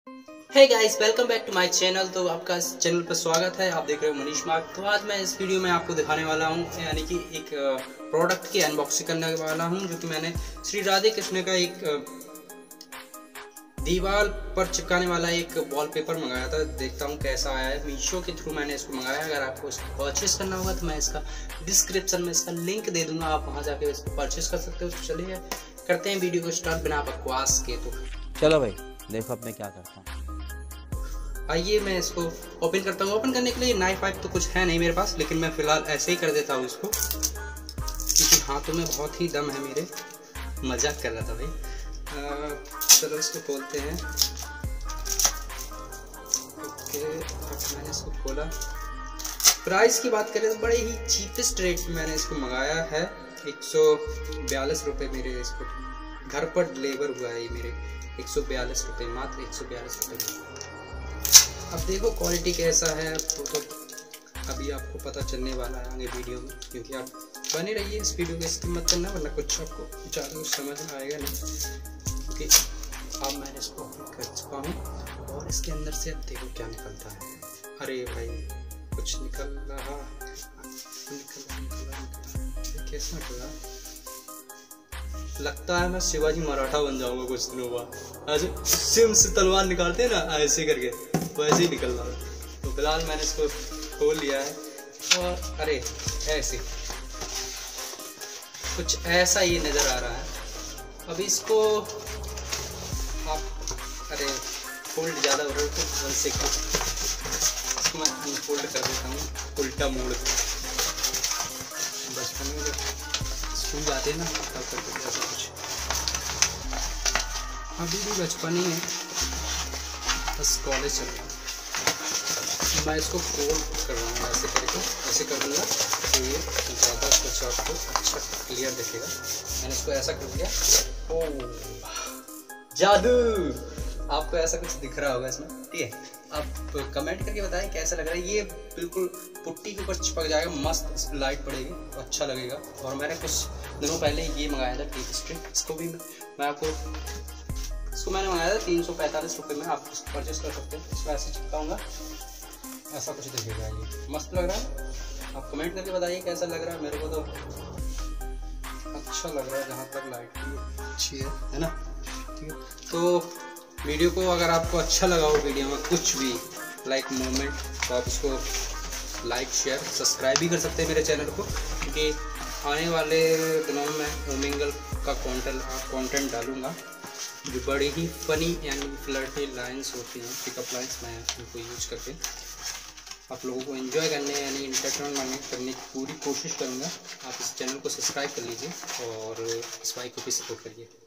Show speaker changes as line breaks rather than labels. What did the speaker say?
Hey guys, welcome back to my channel. तो आपका इस चैनल पर स्वागत है। आप देख रहे हो मनीष मार्ग। तो आज मैं इस वीडियो में आपको दिखाने वाला हूं, यानी कि एक प्रोडक्ट की अनबॉक्सिंग करने वाला हूं, जो कि मैंने श्री राधे कृष्ण का एक दीवार पर चिपकाने वाला एक वॉलपेपर मंगाया था। देखता हूं कैसा आया है। मीशो के थ्रू मैंने इसको मंगाया। अगर आपको इसको परचेस करना होगा तो मैं इसका डिस्क्रिप्शन में इसका लिंक दे दूंगा, आप वहां जाके इसको परचेस कर सकते हो। तो चलिए करते हैं वीडियो को स्टार्ट बिना बकवास के। तो
चलो भाई, देखो अब मैं क्या करता हूँ।
आइए मैं इसको ओपन करता हूँ। ओपन करने के लिए नाइफ वाइफ तो कुछ है नहीं मेरे पास, लेकिन मैं फिलहाल ऐसे ही कर देता हूँ इसको, क्योंकि हाथों में बहुत ही दम है मेरे। मजाक कर रहा था भाई। चलो इसको खोलते हैं। ओके, अब मैंने इसको खोला। प्राइस की बात करें तो बड़े ही चीपेस्ट रेट में मैंने इसको मंगाया है। 142 रुपये मेरे इसको घर पर डिलीवर हुआ है। ये मेरे 142 रुपये, मात्र 142 रुपये। अब देखो क्वालिटी कैसा है, वो तो अभी आपको पता चलने वाला है आगे वीडियो में, क्योंकि आप बने रहिए इस वीडियो को, स्किप मत करना, वरना कुछ आपको ज़्यादा कुछ समझ में आएगा नहीं। क्योंकि अब मैंने इसको कर चुका हूँ और इसके अंदर से अब देखो क्या निकलता है। अरे भाई, कुछ निकल रहा, कैसा निकल रहा। लगता है मैं शिवाजी मराठा बन जाऊंगा कुछ दिनों बाद। ऐसे सिम से तलवार निकालते हैं ना, ऐसे करके वैसे ही निकल रहा है। तो फिलहाल मैंने इसको खोल लिया है और अरे ऐसे कुछ ऐसा ही नज़र आ रहा है। अब इसको आप अरे फोल्ड ज़्यादा हो रहा है तो वैसे इसको मैं अनफोल्ड कर देता हूँ उल्टा मोड़ के। बचपन में जब स्कूल जाते हैं ना तब करते थे ऐसा कुछ। अभी भी बचपन ही है, बस कॉलेज चल रहा है। मैं इसको फोल्ड कर रहा हूँ ऐसे करके, ऐसे कर दूँगा तो ये ज़्यादा कुछ आपको अच्छा क्लियर दिखेगा। मैंने इसको ऐसा कर दिया। ओह जादू! आपको ऐसा कुछ दिख रहा होगा इसमें, ठीक है। आप कमेंट करके बताएं कैसा लग रहा है। ये बिल्कुल पुट्टी के ऊपर चिपक जाएगा, मस्त इस पर लाइट पड़ेगी तो अच्छा लगेगा। और मैंने कुछ दिनों पहले ये मंगाया था टेप स्ट्रिप। इसको भी मैं आपको इसको मैंने मंगाया था 345 रुपये में। आप इसको परचेस कर सकते हैं। इसको ऐसे चिपकाऊंगा, ऐसा कुछ दिखेगा। ये मस्त लग रहा है। आप कमेंट करके बताइए कैसा लग रहा है। मेरे को तो अच्छा लग रहा है, जहाँ तक लाइट भी अच्छी है ना। ठीक है, तो वीडियो को अगर आपको अच्छा लगा हो, वीडियो में कुछ भी लाइक मोमेंट, तो आप इसको लाइक शेयर सब्सक्राइब भी कर सकते हैं मेरे चैनल को, क्योंकि आने वाले दिनों में ओमिंगल का कंटेंट डालूंगा, जो बड़ी ही फनी यानी फ्लर्टी लाइन्स होती हैं, पिकअप लाइन्स, मैं उनको यूज करके आप लोगों को एंजॉय करने यानी इंटरटेनमेंट करने की पूरी कोशिश करूँगा। आप इस चैनल को सब्सक्राइब कर लीजिए और इस भाई को भी सपोर्ट करिए।